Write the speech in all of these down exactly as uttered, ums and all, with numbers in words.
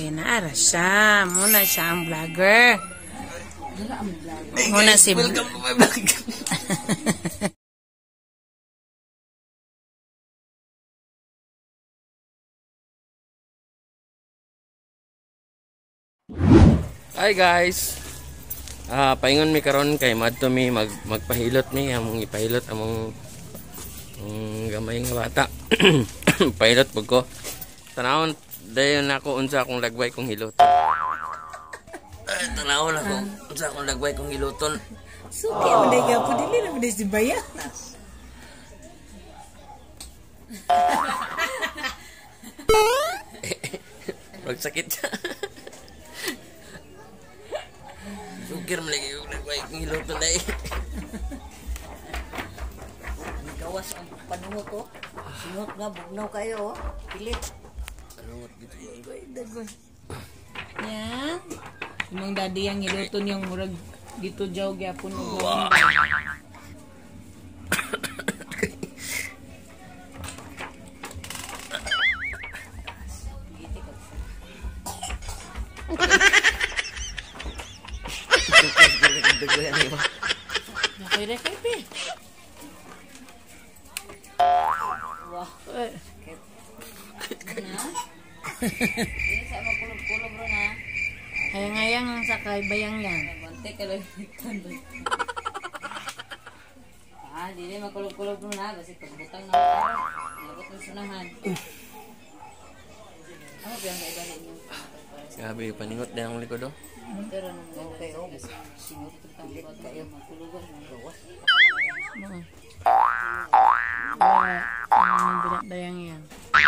Okay, naara siya. Muna siya ang vlogger. Muna si... Welcome to my vlog. Hi guys. Ah, paingon mi karon kay madto mi mag magpahilot mi among ipahilot among um, gamay nga bata. Pahilot pug ko. Tanawon dayon nako unsa akong lagway kong hiloton. Eh, tanawon ako unsa akong lagway kong hiloton. Suki mo day gapo dili na mo si Bayan. Wag sakit siya. Sukir mo lagi yung nagway kong hiloton na eh. Gawas ang panungo ko. Singot nga, bugnaw kayo. Pilit. Panungot gitu yun. Dagoy. Yan. Imong daddy yang hiluton yung murag dito jaw gyapon og. Wow. Nakoy ra kay pe. Wah. Eh. Na? Ini sa makulog-kulog ro na. Hayang-hayang ang sakay bayang yan. Bante ka lang. Ah, dili makulog-kulog ro na. Kasi pagbutang na ako. Nabot ng sunahan. Ano ba yung iba ninyo? Grabe, paningot na yung likod oh. Pero nung okay, oh. Singot ko pilit kayo. Makulugan ng gawas. Mo. Wala. Ano bilang bayang yan.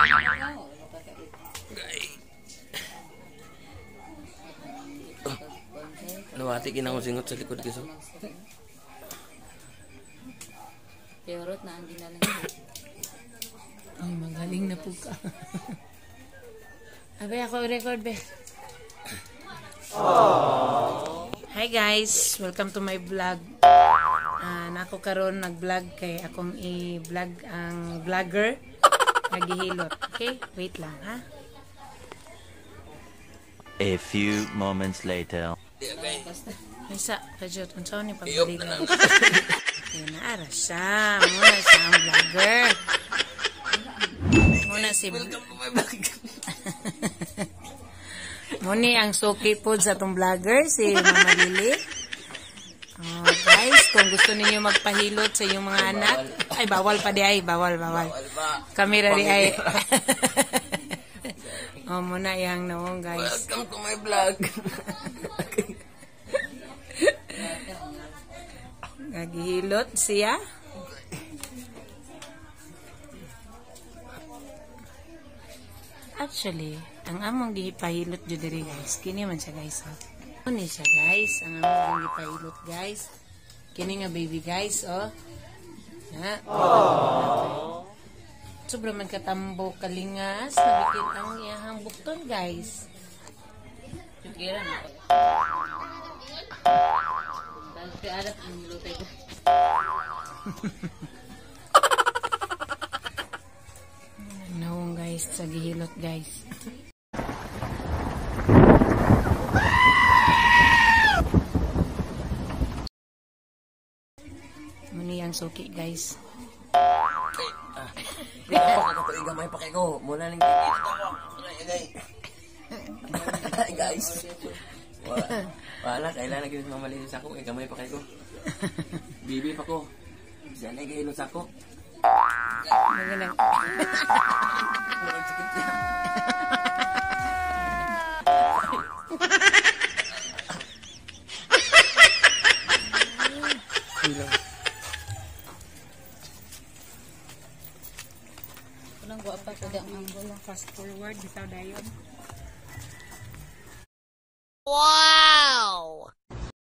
Ano ati kinang singot sa likod kiso? Teorot na ang ginalang. Ay, magaling na po ka. Abay, ako record be. Hi guys, welcome to my vlog. Uh, nako karon nag-vlog kay akong i-vlog ang vlogger naghihilot. Okay, wait lang ha. A few moments later. Isa, kajot, unsa ni pagdili. Okay, naara siya. Muna siya ang vlogger. Muna si Welcome to my vlog. Muni ang suki po sa itong vlogger, si Mama Lily. Oh, guys, kung gusto ninyo magpahilot sa inyong mga anak, ay bawal pa di ay, bawal, bawal. Kamera di ay. Oh, muna yang nawong guys. Welcome to my vlog. Naghihilot siya. Actually, ang among gihipahilot jud diri guys. Kini man siya guys. Oh. Kini siya guys, ang among gihipahilot guys. Kini nga baby guys, oh. Ha. Oh. Sobra man katambo kalingas, nabikit ang iyahang bukton guys. Sukiran ako. Dahil si Arap ang lutay ko. Nawong guys, sa gihilot guys. Muni ang suki guys. Gamay pa kay ko. Muna lang Hi guys. Wala, kailan naging mamalinis ako. Eh, gamay pa kay ko. Bibi pa ko. Diyan ay gahilot ako. Magalang. Walang sakit niya. Walang guwa pa ko dang ang bola. Fast forward, bitaw dayon. Wow!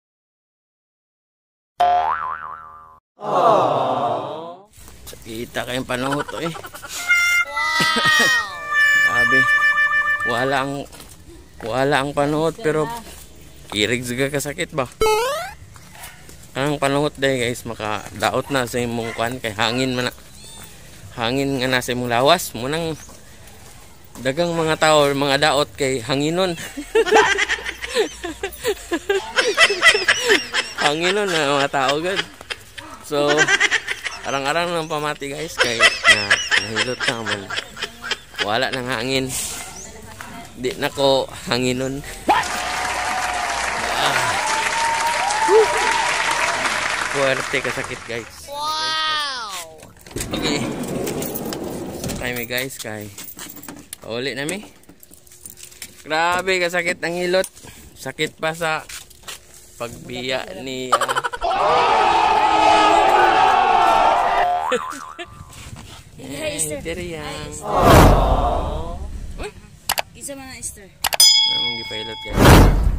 Oh. Sakita kayong panahon to eh. Wow! Sabi, wala ang wala ang panahon pero irig juga kasakit ba? Ang panahon day guys, makadaot na sa imong kwan kay hangin man na. Hangin nga nasa imong lawas mo nang dagang mga tao, mga daot kay hanginon. Hanginon na mga tao gud. So, arang-arang lang pamati guys kay na nahilot na man. Wala nang hangin. Di na ko hanginon. Ah. Puwerte kasakit guys. Wow! Okay. Kaya mi guys kay uli na mi. Grabe kasakit ang hilot. Sakit pa sa pagbiya ni uh, Hi, Esther. diri yang. Isa man na Esther. Among gipilot guys.